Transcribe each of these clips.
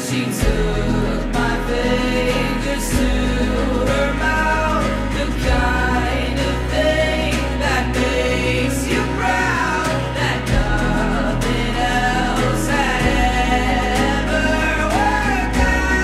She took my fingers to her mouth, the kind of thing that makes you proud, that nothing else had ever worked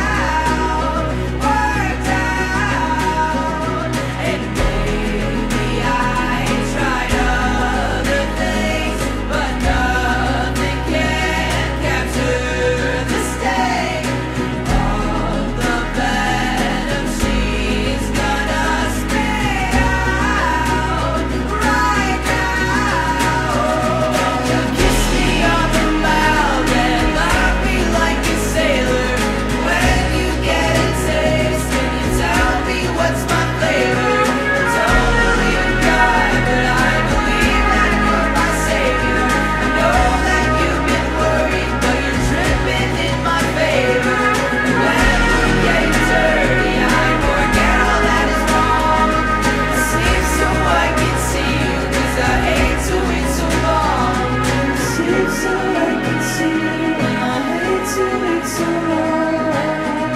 out. And maybe I tried other things, but nothing can capture the sting of the venom she's gonna spit out right now. You kiss me on the mouth and love me like a sailor. When you get a taste, can you tell me what's my flavor? Don't believe in God, but I believe that you're my savior. I know that you've been worried, but you're tripping in my favor. When we're getting dirty, I forget all that is wrong. I sleep so I can see you, 'cause I hate to wait so long. I sleep so I can see you, and I hate to wait so long.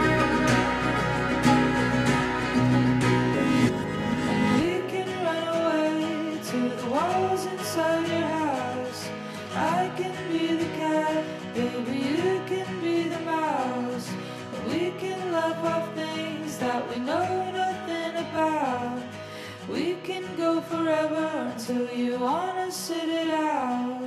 We can run away to the walls inside your house. I can be the cat, baby, you can be the mouse. We can laugh off things that we know nothing about. We can go forever until you wanna sit it out.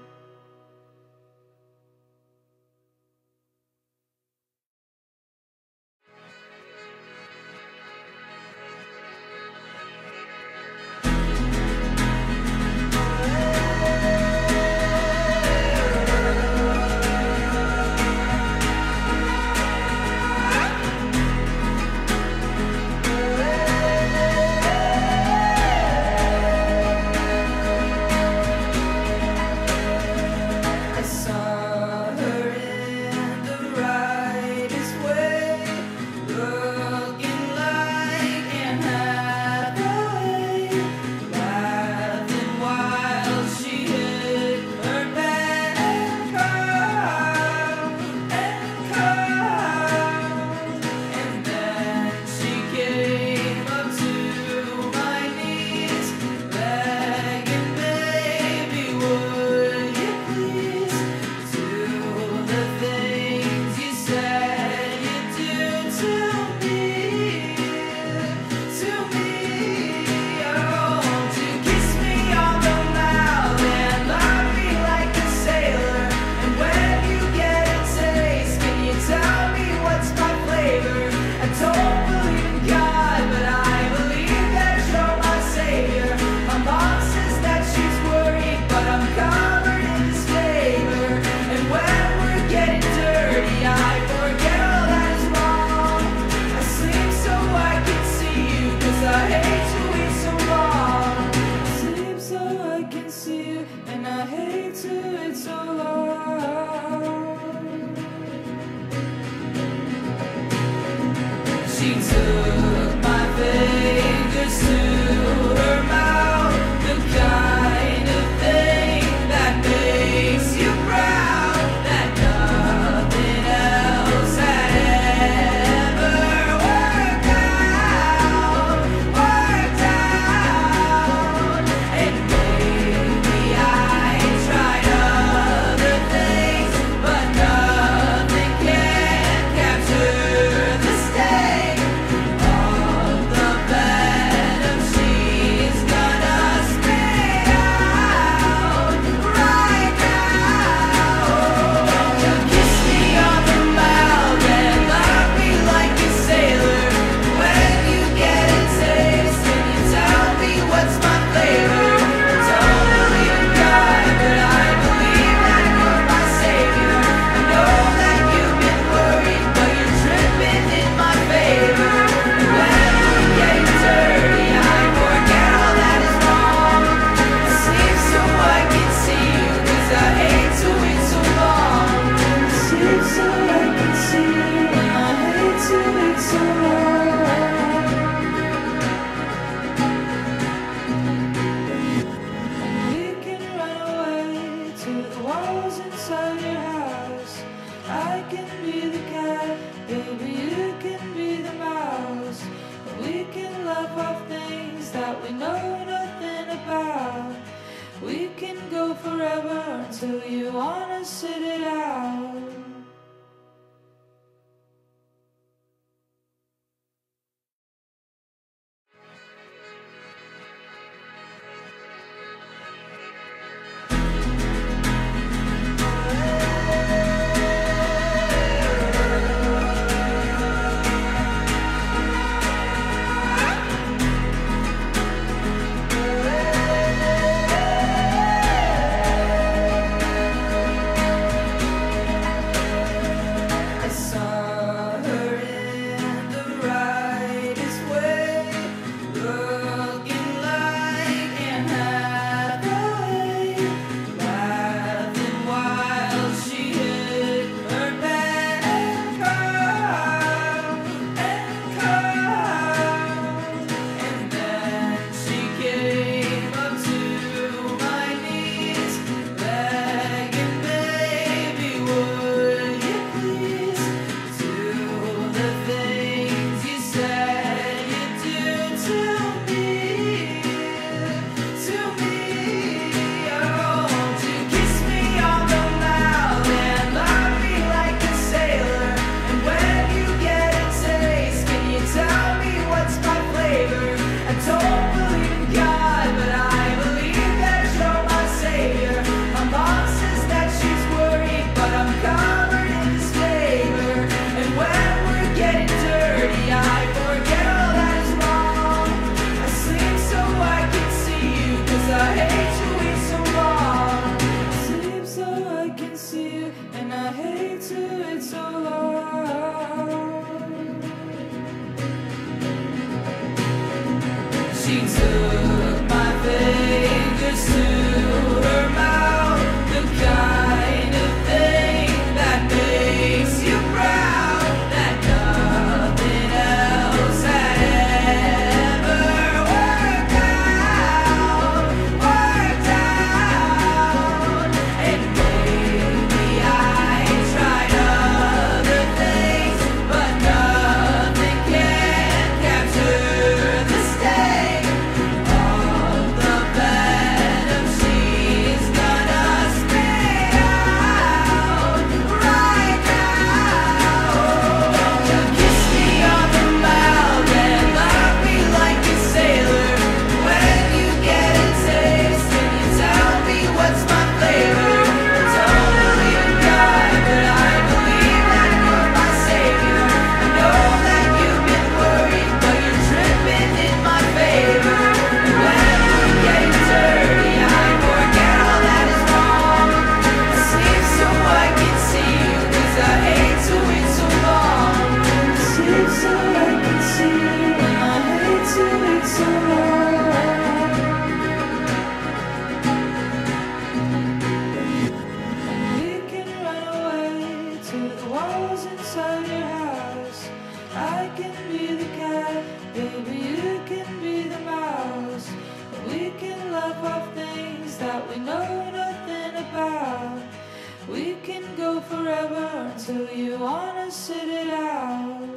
I saw her in the rightest way, looking like Anne Hathaway, laughing while she hit her bed and cried, and then she came up to my knees, begging, baby, would you please do the things you said you'd do to me, to me. Oh, won't you kiss me on the mouth and love me like a sailor? And when you get a taste, can you tell me what's my flavor? I don't believe in God, but I believe that you're my savior. My mom says that she's worried, but I'm covered in His favor. And when we're getting dirty, I forget all that is wrong. I sleep so I can see you, 'cause I hate to wait so long. I sleep so I can see you, and I hate to wait so long. She took my fingers to her mouth, the kind of thing that makes you proud, that nothing else had ever worked out. And maybe I tried other things, but nothing can capture the sting I can be the cat, baby, you can be the mouse. We can laugh off things that we know nothing about. We can go forever until you wanna sit it out. She took my fingers to her mouth, the kind of thing that makes you proud, that nothing else had ever worked out. And maybe I tried other things, but nothing can capture the sting of the venom she's gonna spit out right now. You kiss me on the mouth and love me like a sailor. When you get a taste, can you tell me what's my flavor? Don't believe in God, but I believe that you're my savior. I know that you've been worried, but you're tripping in my favor. And when we're getting dirty, I forget all that is wrong. I sleep so I can see you, 'cause I hate to wait so long. I sleep so I can see you, and I hate to wait so long. We can run away to the walls inside your house. I can be the cat, baby, you can be the mouse. We can laugh off things that we know nothing about. We can go forever until you wanna sit it out.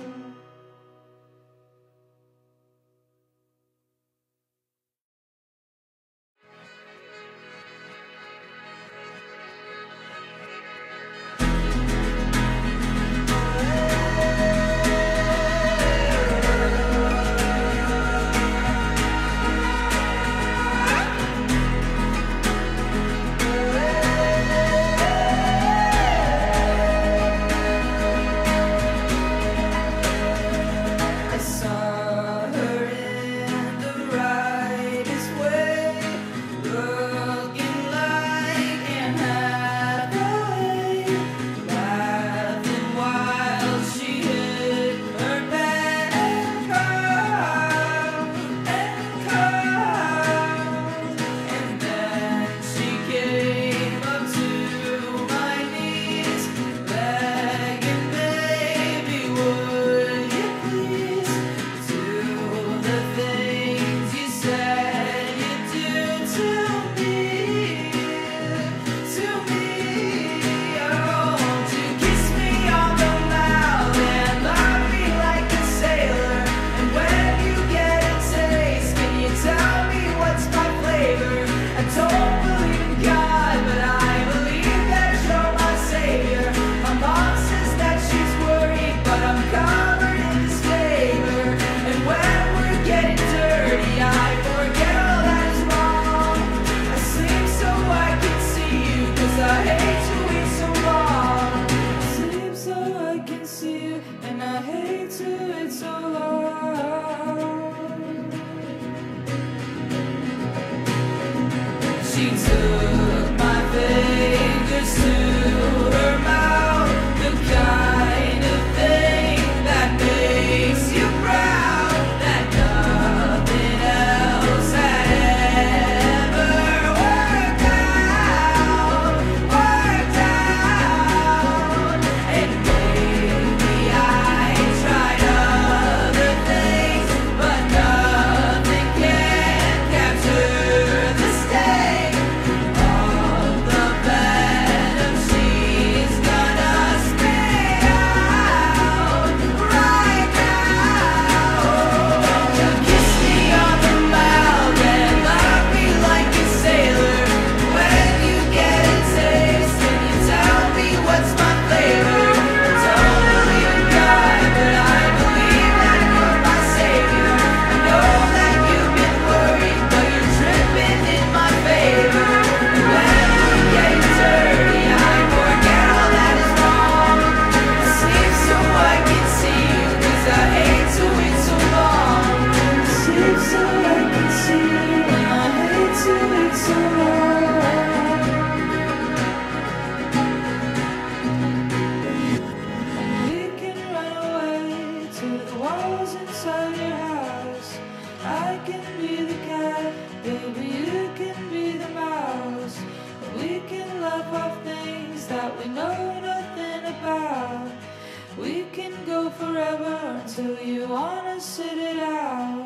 until you wanna sit it out.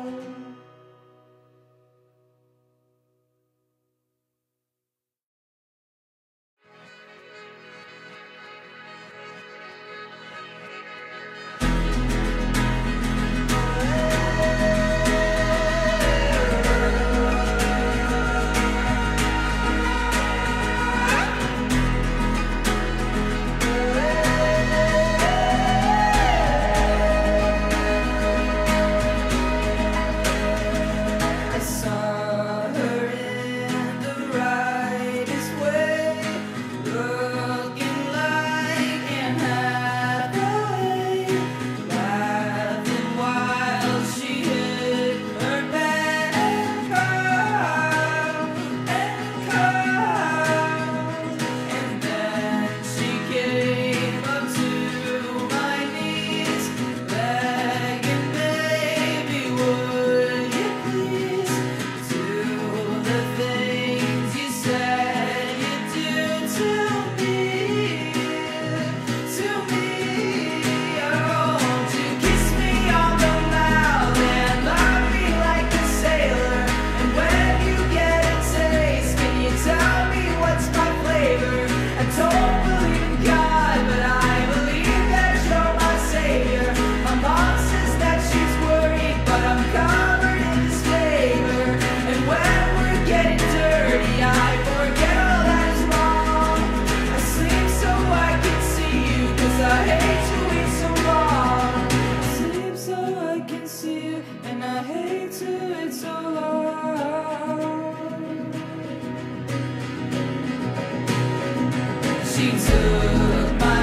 She took my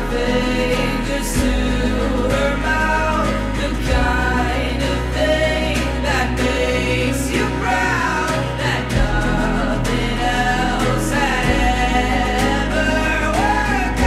fingers to her mouth, the kind of thing that makes you proud, that nothing else had ever worked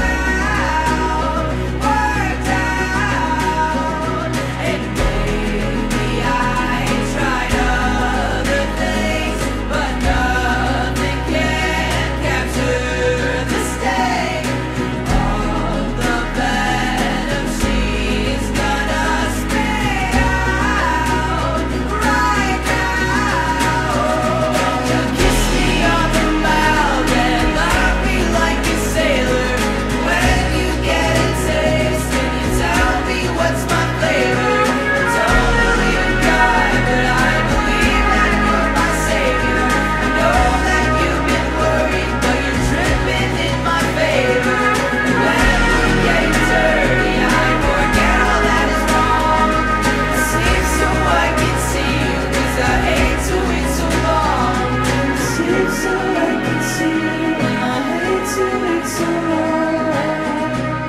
out. And maybe I tried other things, but nothing can capture the sting of the venom she's gonna spit out right now. You kiss me on the mouth and love me like a sailor. When you get a taste, can you tell me what's my flavor? Don't believe in God, but I believe that you're my savior. I know that you've been worried, but you're tripping in my favor. When we get dirty, I forget all that is wrong. Sleep so I can see you, 'cause I hate to wait so long. Sleep so I can see you, and I hate to wait so long.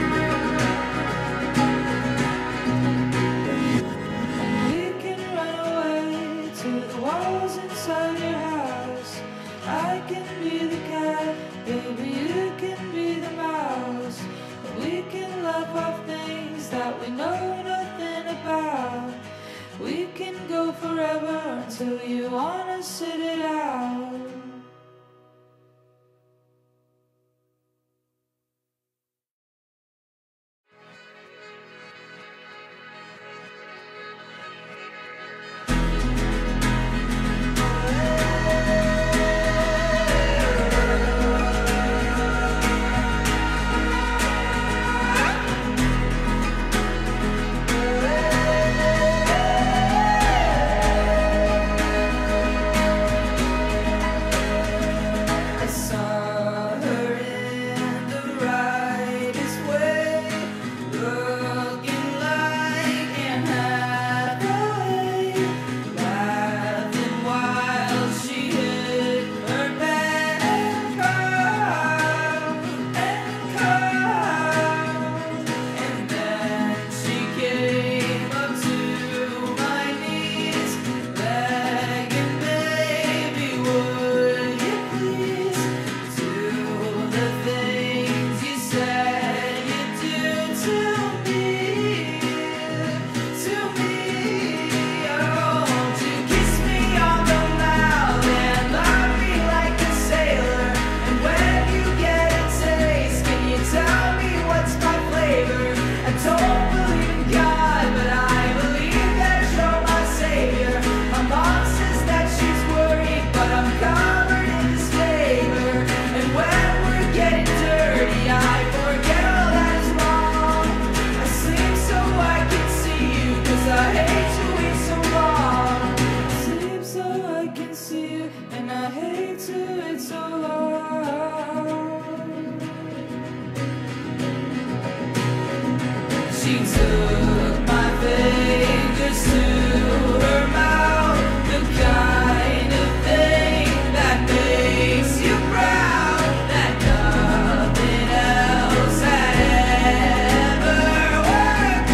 We can run away to the walls inside your house. I can be the cat, baby, you can be the mouse. We can laugh off things that we know nothing about. We can go forever until you wanna sit it out. She took my fingers to her mouth, the kind of thing that makes you proud, that nothing else had ever worked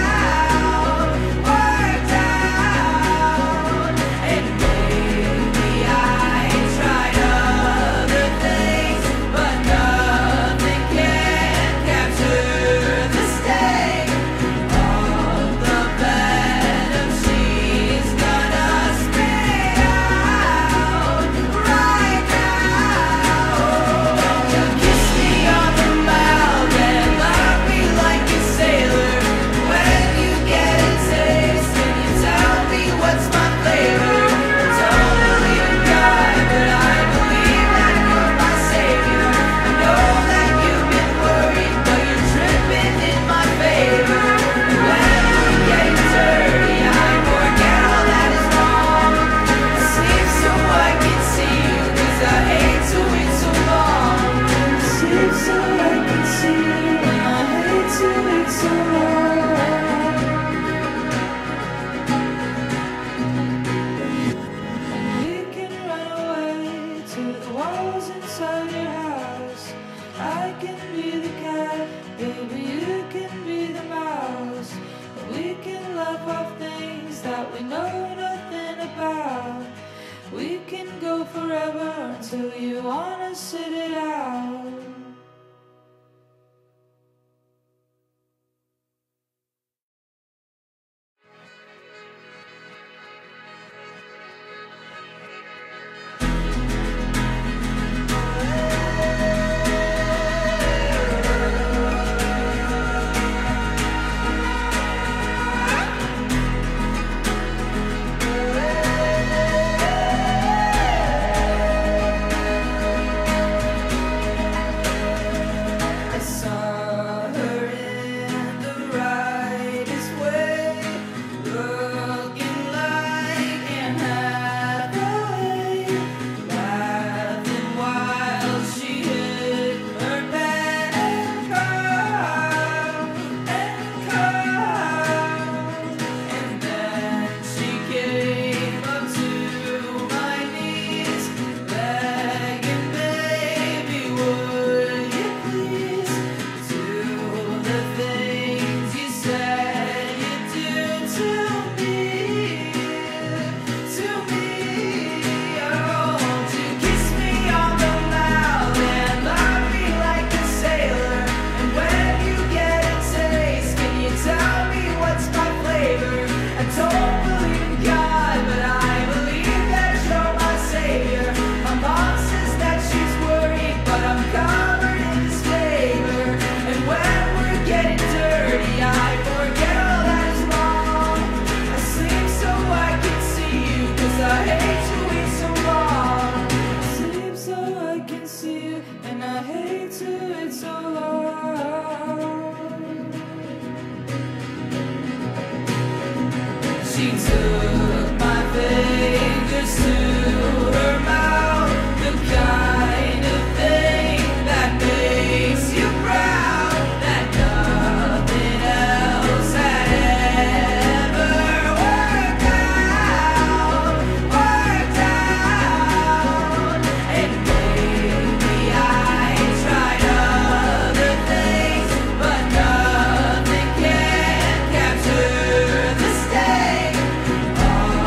out. And maybe I tried other things, but nothing can capture the sting of the venom she's gonna spit out right now. You kiss me on the mouth and love me like a sailor. When you get a taste, can you tell me what's my flavor? Don't believe in God, but I believe that you're my savior. I know that you've been worried, but you're tripping in my favor. When we're getting dirty, I forget all that is wrong. I sleep so I can see you, 'cause I hate to wait so long. I sleep so I can see you, and I hate to wait so long. We can run away to the walls inside your house. I can be the cat, baby, you can be the mouse. We can laugh off things that we know nothing about. We can go forever until you wanna sit it out. I saw her in the rightest way, looking like Anne Hathaway, laughing while she hit her bed and cried, and then she came up to my knees, begging, baby, would you please do the things you said you'd do to me, oh, won't you kiss me on the mouth and love me like a sailor? And when you get a taste, can you tell me what's my flavor? I don't believe in God, but I believe that you're my savior. My mom says that she's worried, but I'm covered in this flavor. And when we're getting dirty, I forget all that is wrong. I sleep so I can see you, 'cause I hate to wait so long. I sleep so I can see you, and I hate to wait so long. She took my fingers to her mouth, the kind of thing that makes you proud, that nothing else had ever worked out. And maybe I tried other things, but nothing can capture the sting of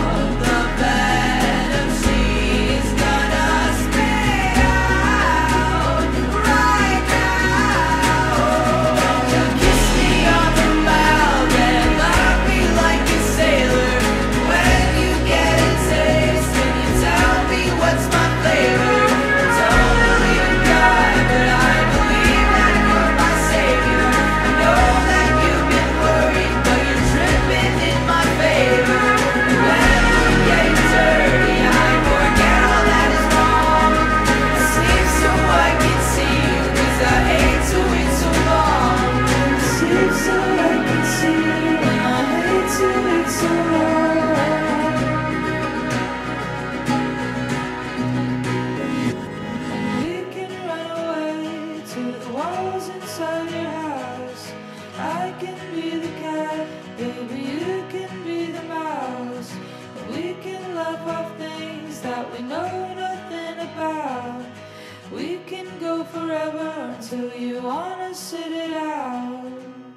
can be the cat, baby, you can be the mouse. We can laugh off things that we know nothing about. We can go forever until you wanna sit it out.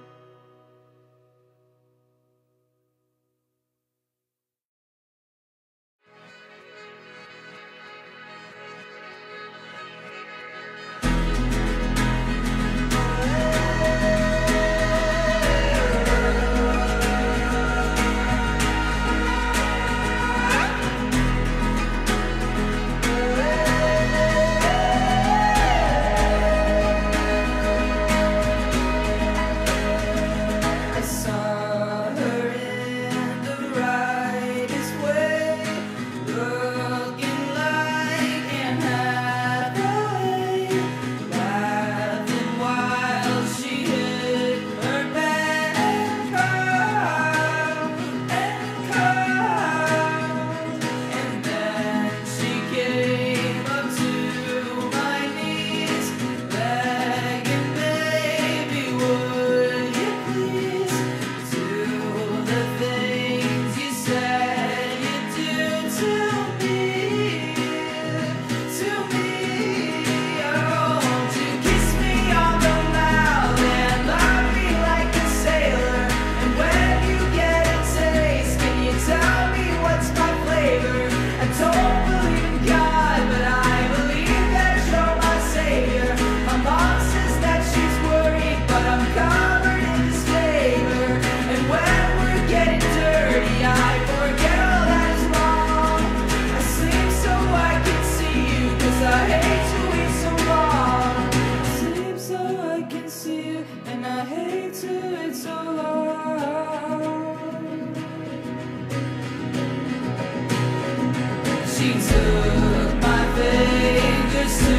She took my fingers to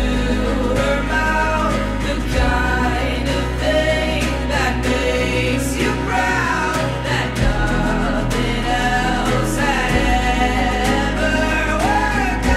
her mouth, the kind of thing that makes you proud, that nothing else had ever worked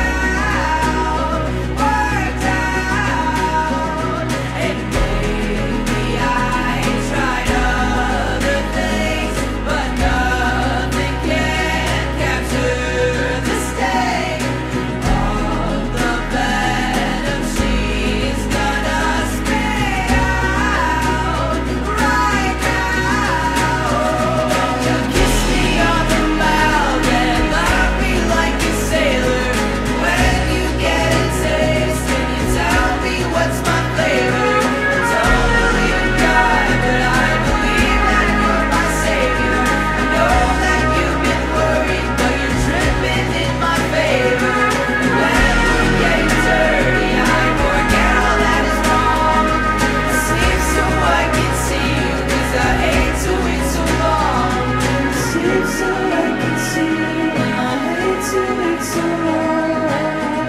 out. And maybe I tried other things, but nothing can capture the sting of the venom she's gonna spit out right now. You kiss me on the mouth and love me like a sailor. When you get a taste, can you tell me what's my flavor? Don't believe in God, but I believe that you're my savior. I know that you've been worried, but you're tripping in my favor. And when we're getting dirty, I forget all that is wrong. I sleep so I can see you, 'cause I hate to wait so long. I sleep so I can see you, and I hate to wait so long.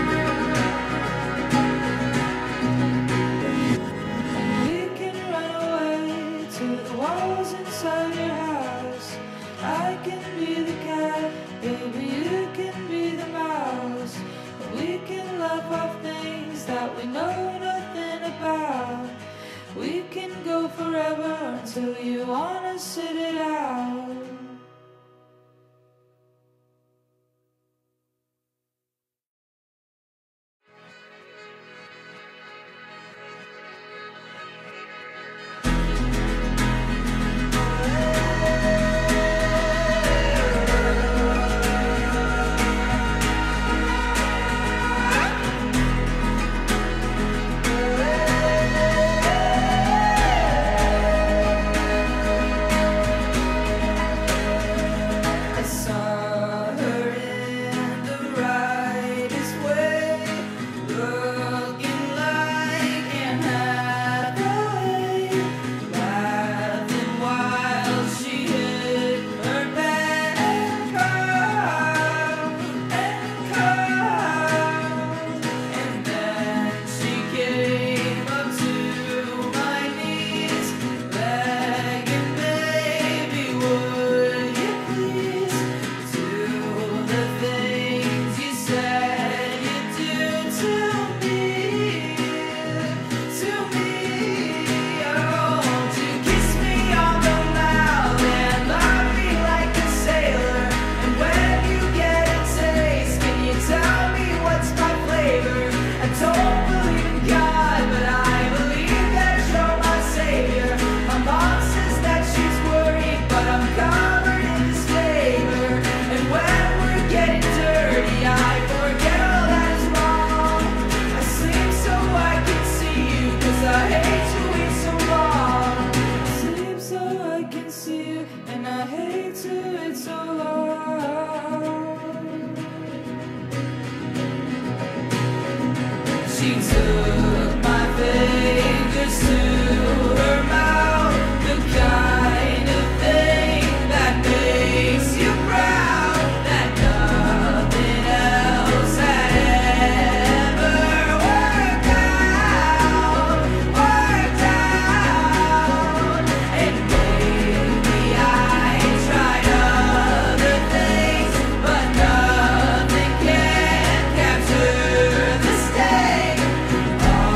We can run away to the walls inside your house. I can be the cat, baby, you can be the mouse. We can laugh off things that we know nothing about. We can go forever until you wanna sit it out. She took my fingers to her mouth, the kind of thing that makes you proud, that nothing else had ever worked out. And maybe I tried other things, but nothing can capture the sting. All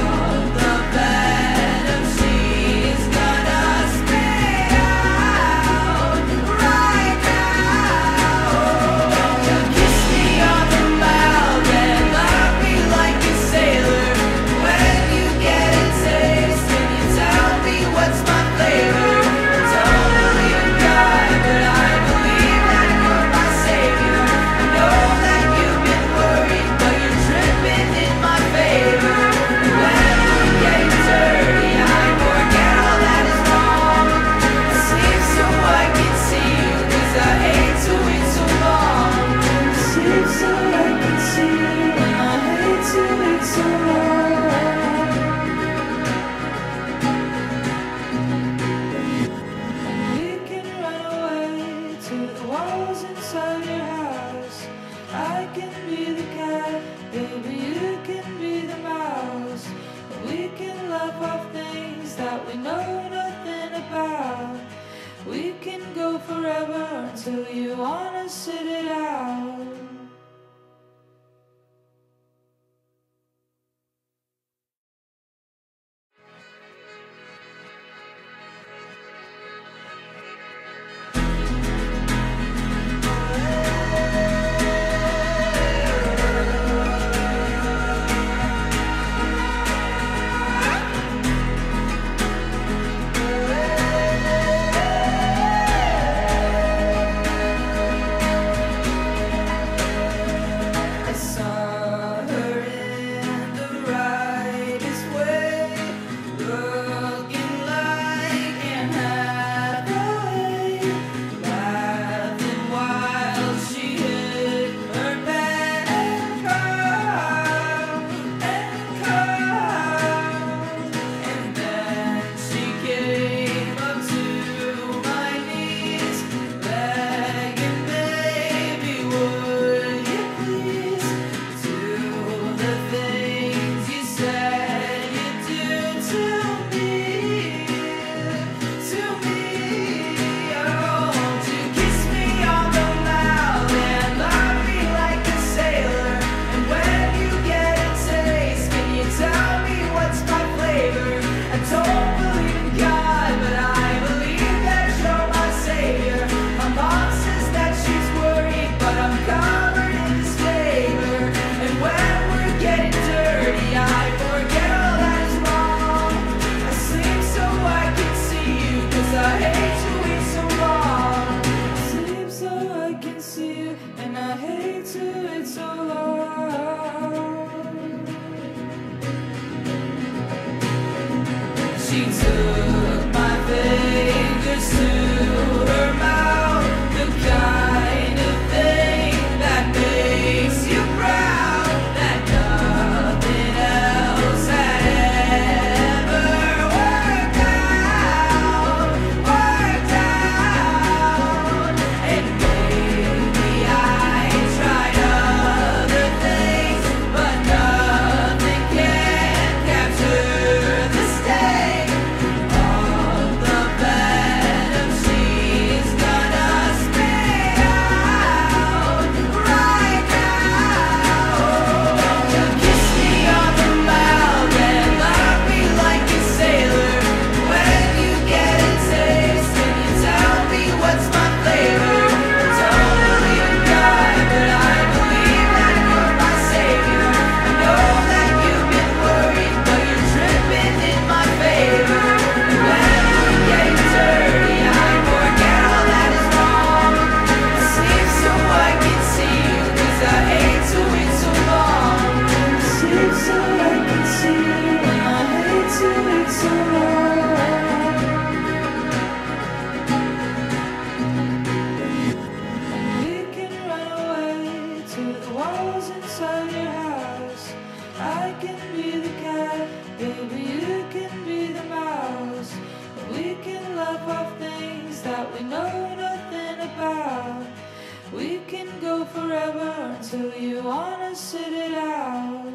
that we know nothing about. We can go forever until you wanna sit it out.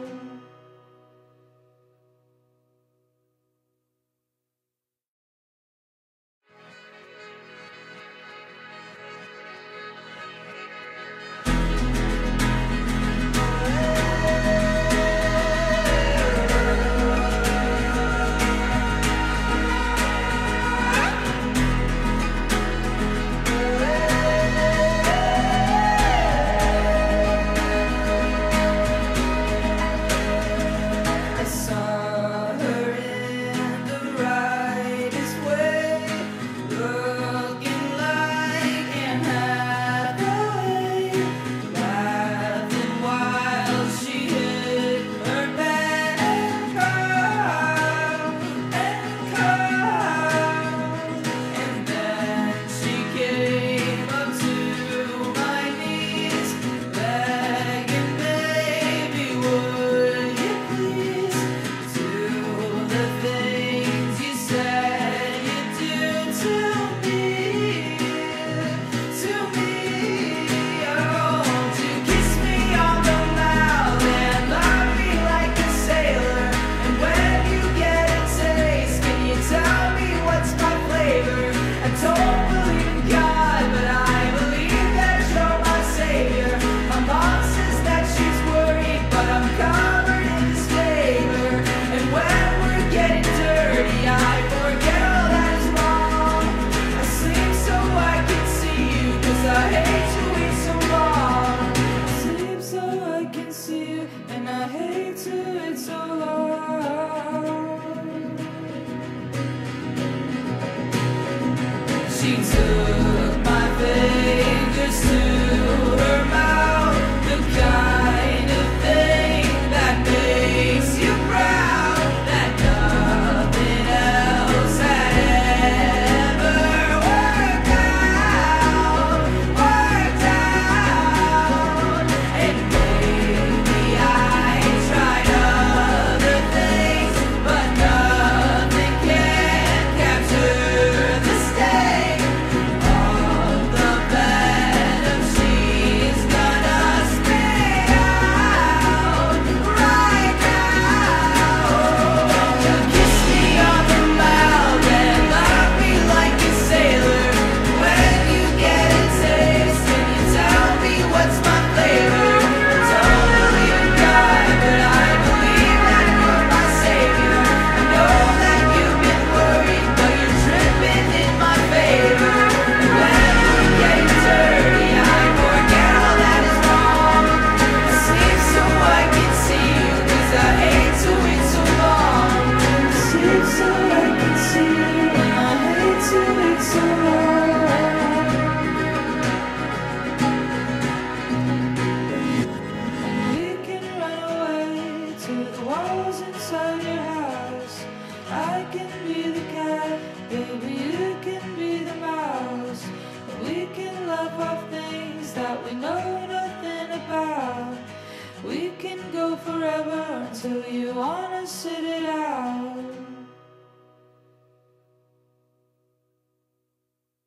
She took my fingers to her mouth, the kind of thing that makes you proud, that nothing else had ever worked out. And maybe I tried other things, but nothing can capture the sting of the venom she's gonna spit out right now. You kiss me on the mouth and love me like a sailor. When you get a taste, can you tell me what's my flavor? Don't believe in God, but I believe that you're my savior. I know that you've been worried, but you're tripping in my favor. And when we're getting dirty, I forget all that is wrong. I sleep so I can see you, 'cause I hate to wait so long. I sleep so I can see you, and I hate to wait so long. We can run away to the walls inside your house. I can be the cat, baby, you can be the mouse. We can laugh off things that we know nothing about. We can go forever until you wanna sit it out.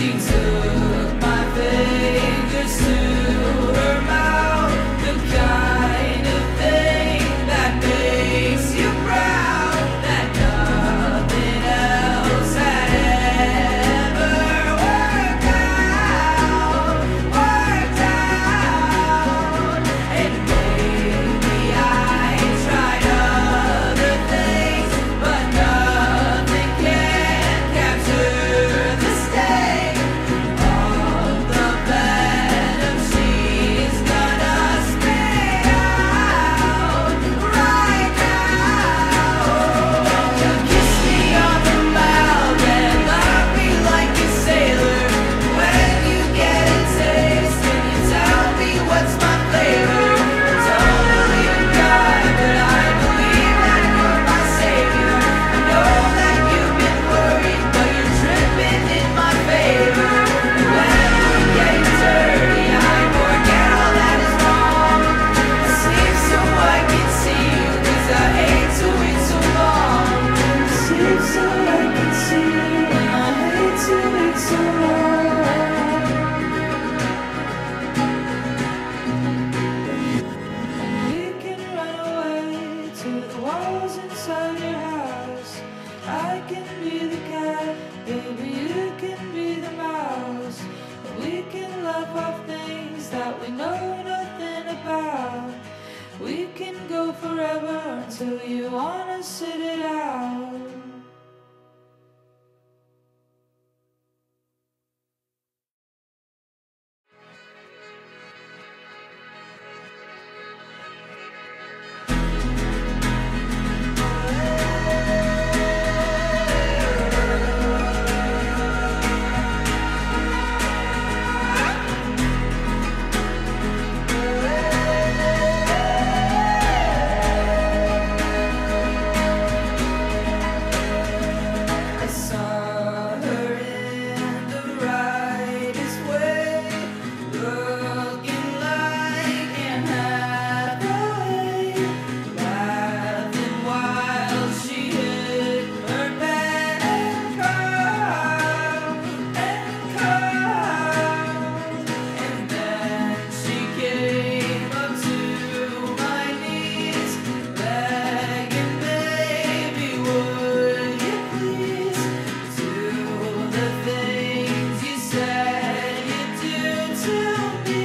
She took my fingers to her mouth, the kind of thing that makes you proud, that nothing else had ever worked out. And maybe I tried other things, but nothing can capture the sting of the venom she's gonna spit out right now. You kiss me on the mouth and love me like a sailor. When you get a taste, can you tell me what's my flavor? Don't believe in God, but I believe that you're my savior. I know that you've been worried, but you're tripping in my favor. And when we're getting dirty, I forget all that is wrong. I sleep so I can see you, 'cause I hate to wait so long. I sleep so I can see you, and I hate to wait so long. We can run away to the walls inside your house. I can be the cat, baby, you can be the mouse. We can laugh off things that we know nothing about. We can go forever until you wanna sit it out. I saw her in the rightest way, looking like Anne Hathaway, laughing while she hit her pen and cried, and then she came up to my knees, begging, baby, would you please do the things you said you'd do to me,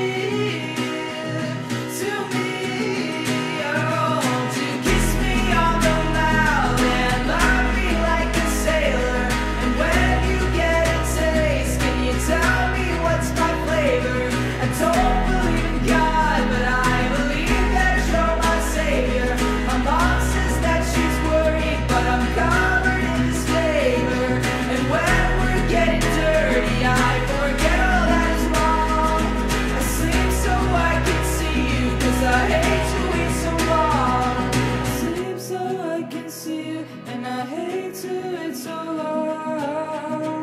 to me. Oh, won't you kiss me on the mouth and love me like a sailor? And when you get a taste, can you tell me what's my flavor? I don't believe in God, but I believe that you're my savior. My mom says that she's worried, but I'm covered in His favor. And when we're getting dirty, I forget all that is wrong. I sleep so I can see you, 'cause I hate to wait so long. I sleep so I can see you, and I hate to wait so long.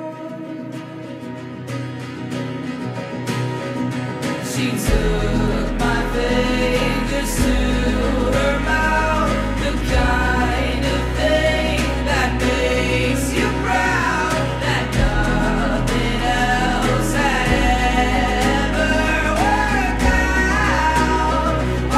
She took my fingers to her mouth, the kind of thing that makes you proud, that nothing else had ever worked out.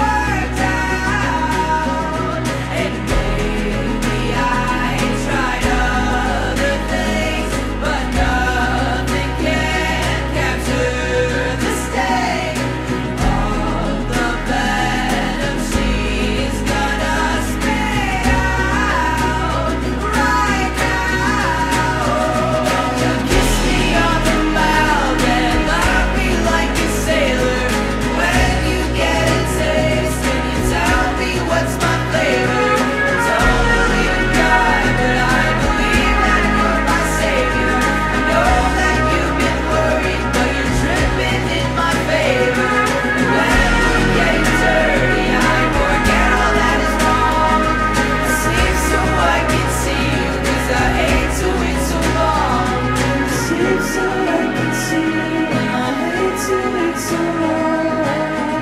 And maybe I tried other things, but nothing can capture the sting of the venom she's gonna spit out right now. You kiss me on the mouth and love me like a sailor. When you get a taste, can you tell me what's my flavor? Don't believe in God, but I believe that you're my savior. I know that you've been worried, but you're tripping in my favor. And when we're getting dirty, I forget all that is wrong. I sleep so I can see you, 'cause I hate to wait so long. I sleep so I can see you, and I hate to wait so long.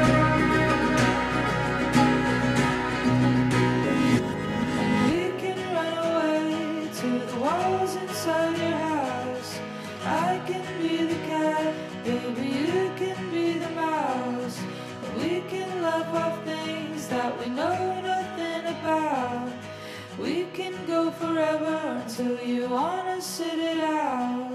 We can run away to the walls inside your house. I can be the cat, baby, you can be the mouse. We can laugh off things that we know nothing about. We can go forever until you wanna sit it out.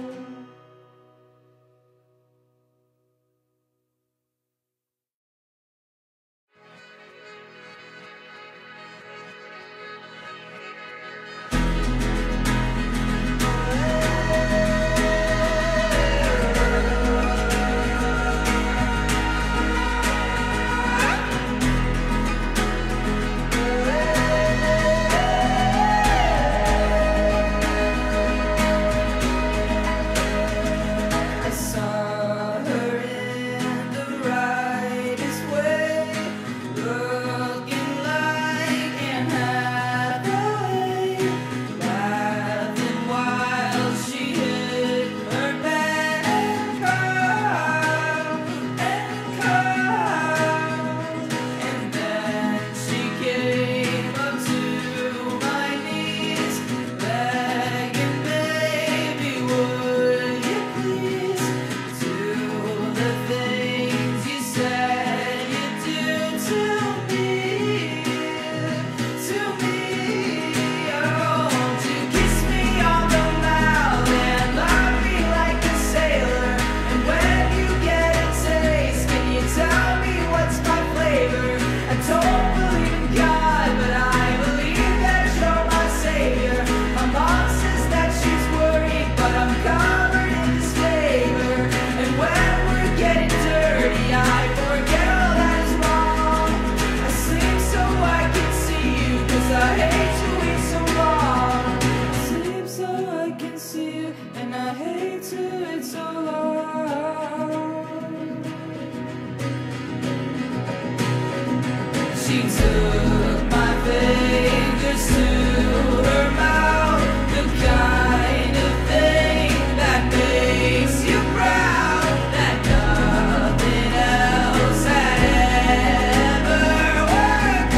She took my fingers to her mouth, the kind of thing that makes you proud, that nothing else had ever worked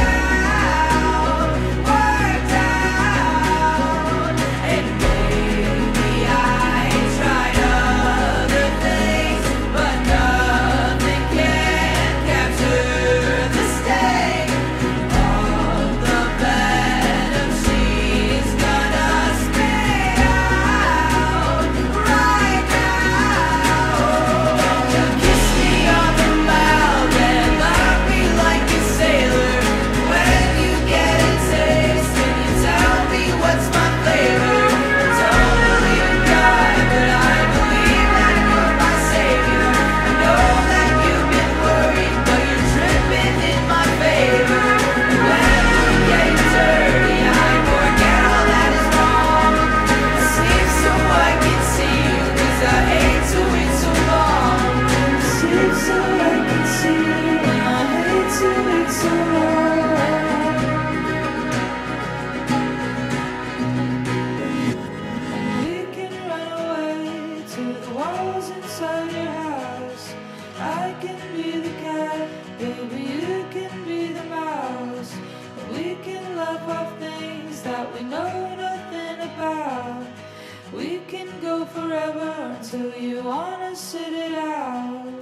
out. And maybe I tried other things, but nothing can capture the sting of the venom she's gonna spit out right now. You kiss me on the mouth and love me like a sailor. When you get a taste, can you tell me what's my flavor? Don't believe in God, but I believe that you're my savior. I know that you've been worried, but you're tripping in my favor. And when we're getting dirty, I forget all that is wrong. I sleep so I can see you, 'cause I hate to wait so long. I sleep so I can see you, and I hate to wait so long. We can run away to the walls inside your house. I can be the cat, baby, you can be the mouse. We can laugh off things that we know nothing about. We can go forever until you wanna sit it out.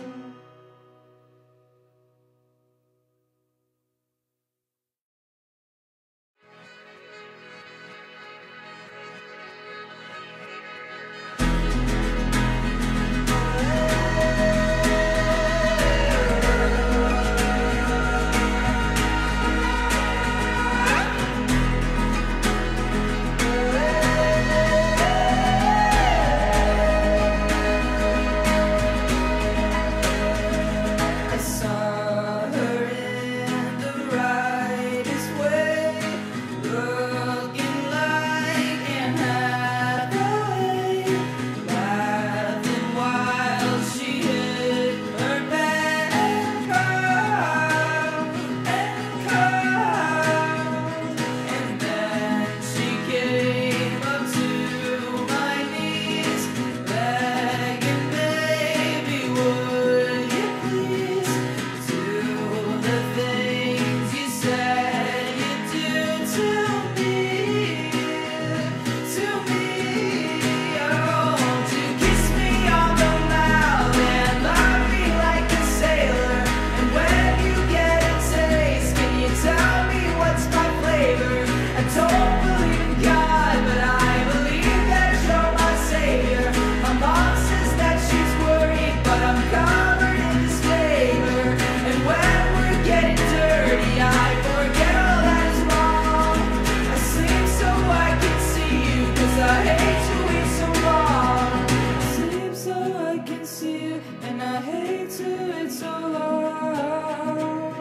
I hate to wait so long. Sleep so I can see you, and I hate to wait so long.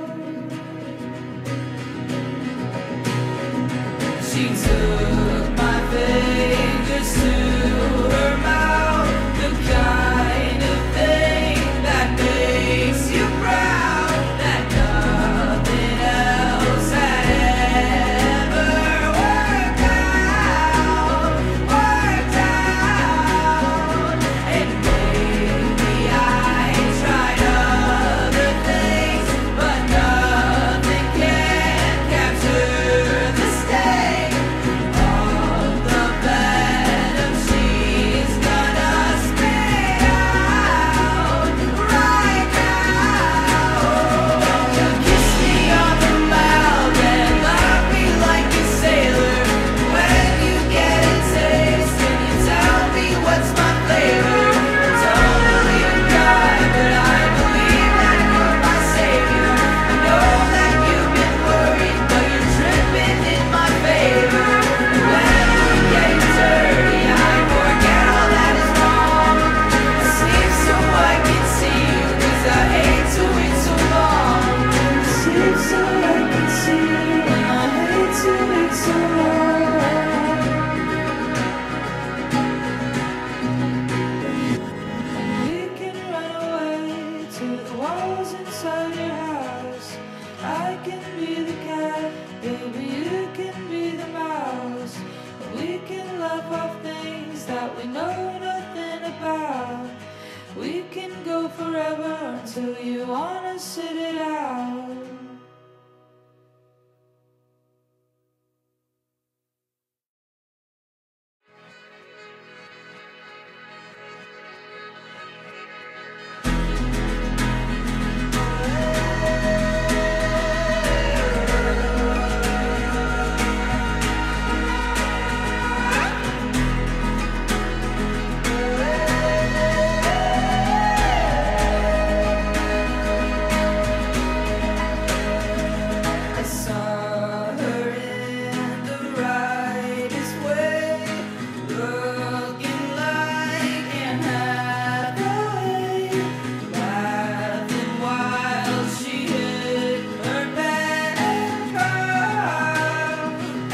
She took my fingers to her mouth, the kind of thing that makes you proud, that nothing else had ever worked out. And maybe I tried other things, but nothing can capture the sting of the venom she's gonna spit out right now. You kiss me on the mouth and love me like a sailor. When you get a taste, can you tell me what's my flavor? Don't believe in God, but I believe that you're my savior. I know that you've been worried, but you're tripping in my favor. When we're getting dirty, I forget all that is wrong. I sleep so I can see you, 'cause I hate to wait so long. I sleep so I can see you, and I hate to wait so long. We can run away to the walls inside your house. I can be the cat, baby, you can be the mouse. We can laugh off things that we know nothing about. We can go forever until you wanna sit it out. I saw her in the rightest way, looking like Anne Hathaway, laughing while she hit her bed and cried,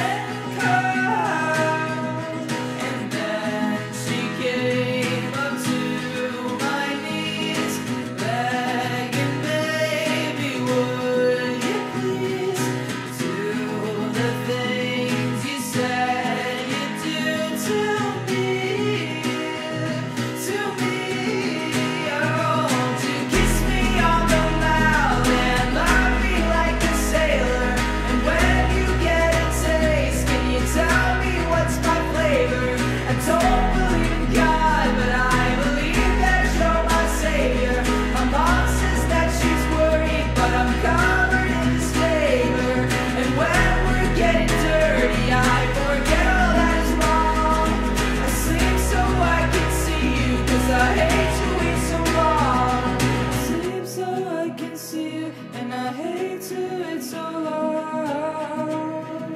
and then she came up to my knees, begging, baby, would you please do the things you said you'd do to me, oh, to kiss me on the mouth and love me like a sailor. And when you get a taste, can you tell me what's my flavor? I don't believe in God, but I believe that you're my savior. My mom says that she's worried, but I'm covered in disfavor. And when we're getting dirty, I forget all that is wrong. I sleep so I can see you, 'cause I hate to wait so long. I sleep so I can see you, and I hate to wait so long.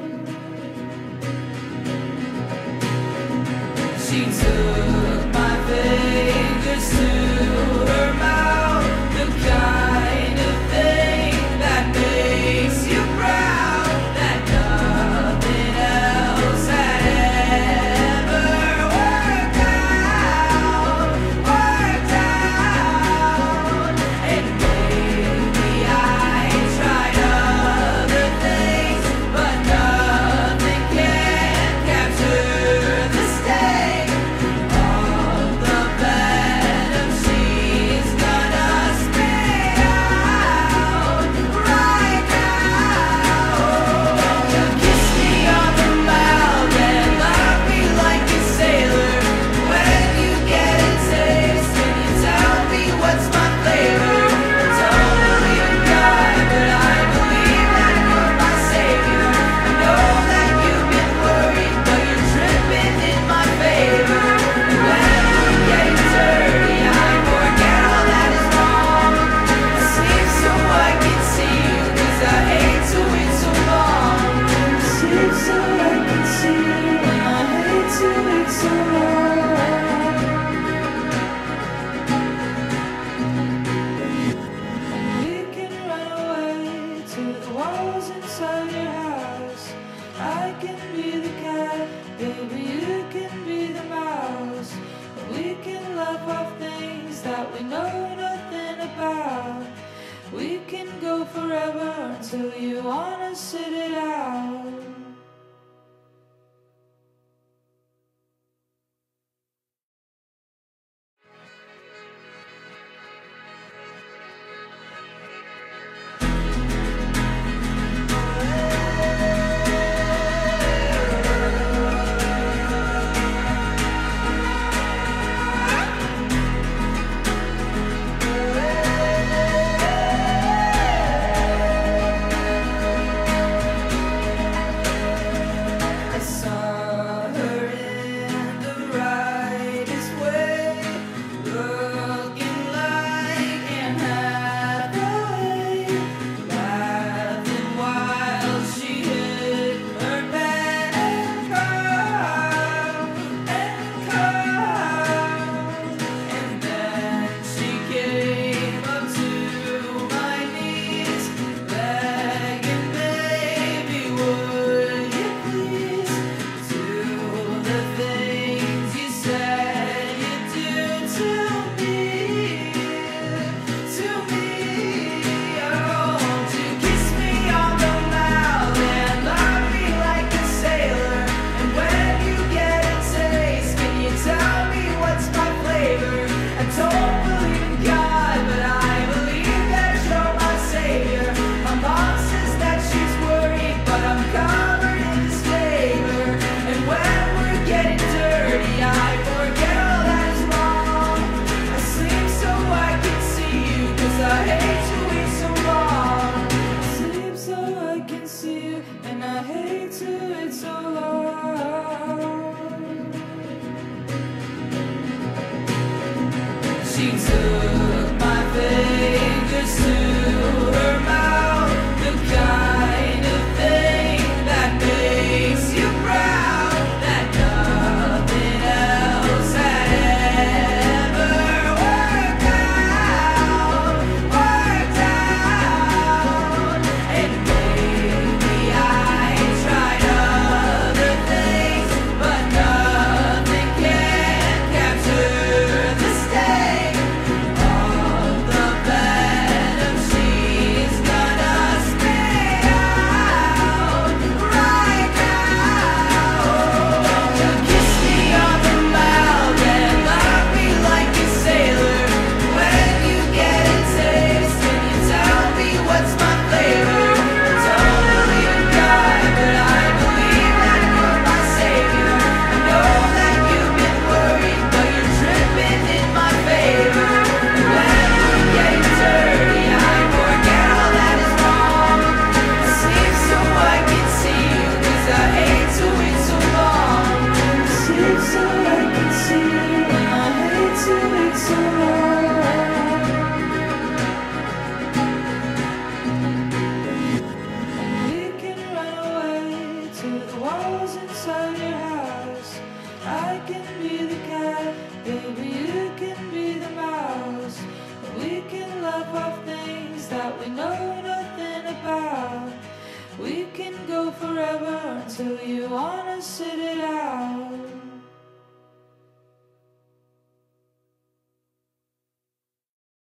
She took my fingers to her mouth, the kind of thing that makes you proud, that nothing else had ever worked out. And maybe I tried other things, but nothing can capture the sting of the venom it's so long. We can run away to the walls inside your house. I can be the cat, baby, you can be the mouse. We can laugh off things that we know nothing about. We can go forever until you wanna sit it out. She took my fingers to her mouth, the kind of thing that makes you proud, that nothing else had ever worked out. And maybe I tried other things, but nothing can capture the sting of the venom she's gonna spit out right now. You kiss me on the mouth and love me like a sailor. When you get a taste, can you tell me what's my flavor? Don't believe in God, but I believe that you're my savior. I know that you've been worried, but you're tripping in my favor. And when we're getting dirty, I forget all that is wrong. I sleep so I can see you, 'cause I hate to wait so long. I sleep so I can see you, and I hate to wait so long. We can run away to the walls inside your house. I can be the cat, baby, you can be the mouse. We can laugh off things that we know nothing about. We can go forever until you wanna sit it out.